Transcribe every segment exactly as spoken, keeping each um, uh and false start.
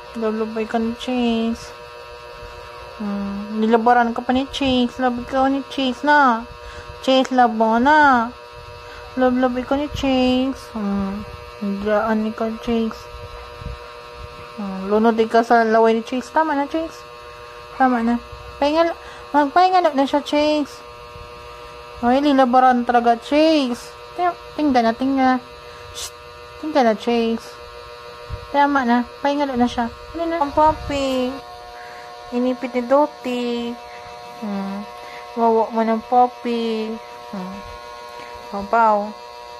Love-love ka ni Chase. Hmm, nilabaran ka pa ni Chase. Love ka ni Chase na. Chase, love mo na. Love-love ka ni Chase. Hmm, higaan ni ka Chase. Hmm, lunod ka sa laway ni Chase. Tama na, Chase. Tama na. Pahinga, magpahinga na siya, Chase. Ay, lilabaran talaga, Chase. Tingnan na, tingnan. Shh, tingnan na, Chase. Tama na, pahinga na siya. Ano na ang papi? Inipit ni Doti. Hmm. Wawa mo ng papi. Hmm. Pampaw.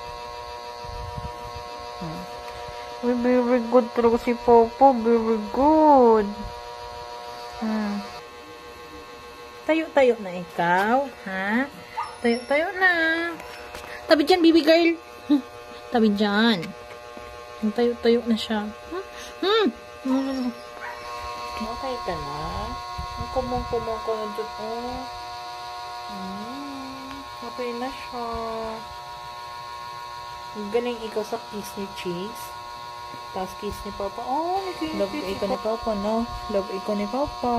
Hmm. Very, very good talaga si Popo. Very good. Hmm. Tayo-tayo na ikaw. Ha? Tayo-tayo na. Tabi dyan, baby girl. Tabi dyan. Tayo-tayo na siya. Hmm. Hmm. Okay ka na? Ang kumong-kumong ka na dyan, oh. Hmm. Okay na siya. Galing ikaw sa kiss ni Chase. Tapos kiss ni Papa. Oh, love ikaw ni Papa, no? Love ikaw ni Papa.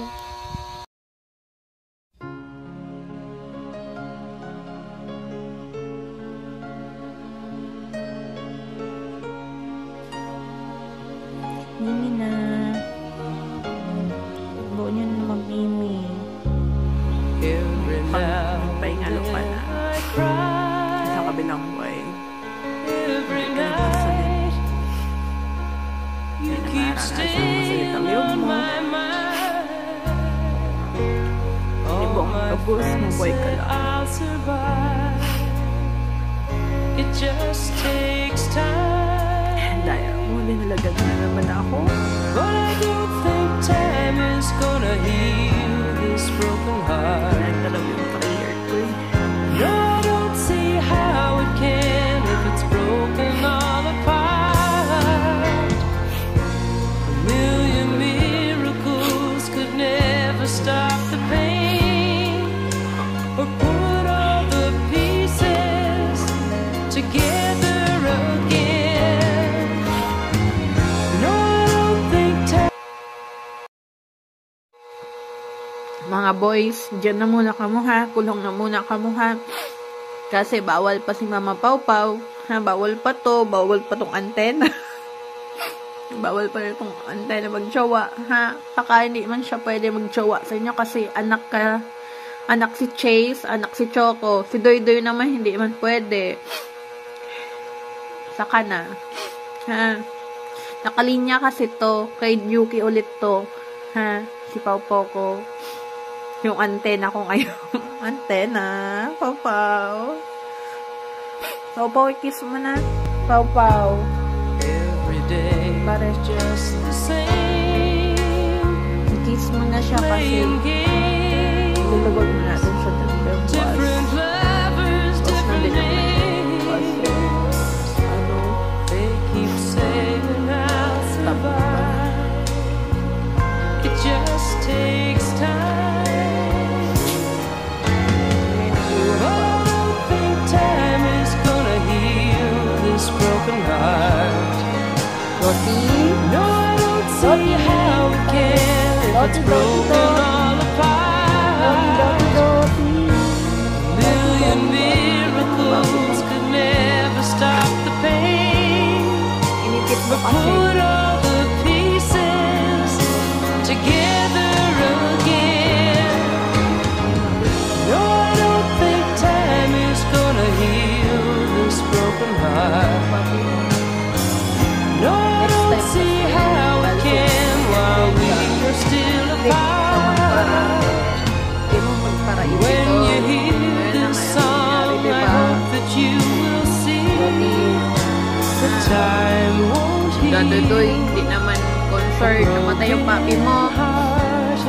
Mimi na. Huwag niyo na mag-mimi. Pahinga lupa na. Sa kabilang buhay. Hindi ka nagpasalit. Hindi na maranasan masalit ang liyog mo. Hindi buong kabus mo, boy ka lang. It just takes time. Daya mo, dinalagan na naman ako. But I don't think time is gonna heal this broken heart. Nagdalaw yung prayer ko eh. No, I don't see how it can if it's broken all apart. A million miracles could never stop the pain or put all the pieces together again. No, I don't think time. Mga boys, dyan na muna kamo ha. Kulong na muna kamo ha. Kasi bawal pa si Mama Pau Pau. Ha, bawal pa to. Bawal pa tong antena. Bawal pa itong antena magjowa. Ha? Saka hindi man siya pwede magjowa sa inyo kasi anak ka. Anak si Chase. Anak si Choco. Si Doy Doy naman hindi man pwede. Saka na. Ha? Nakalinya kasi to. Kay Yuki ulit to. Ha? Si Pau Pau ko. Yung antena ko ngayon. Antena. Pau Pau. Pau Pau, kiss mo na. Pau Pau. Everyday is just the same. Kiss mo na siya kasi lulubog mo natin siya ng different lovers, different names. Ano? They keep saying I'll survive. It just takes time. Broken heart. Doti? No, I don't see Doti. How it can if Doti, it's broken Doti. All apart. Doti, Doti. Million miracles could never stop the pain. But put all the pieces together again. No, I don't think time is gonna heal this broken heart. No, I don't see how it can while we are still apart. When you hear this song, I hope that you will see the time won't heal. Dadoy, hindi naman concerned namatay yung papi mo.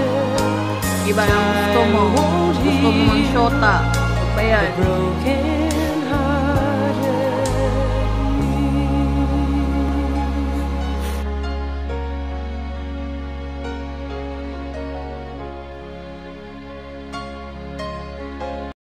Iba ang gusto mo. Gusto mo mang shota. Ba yan?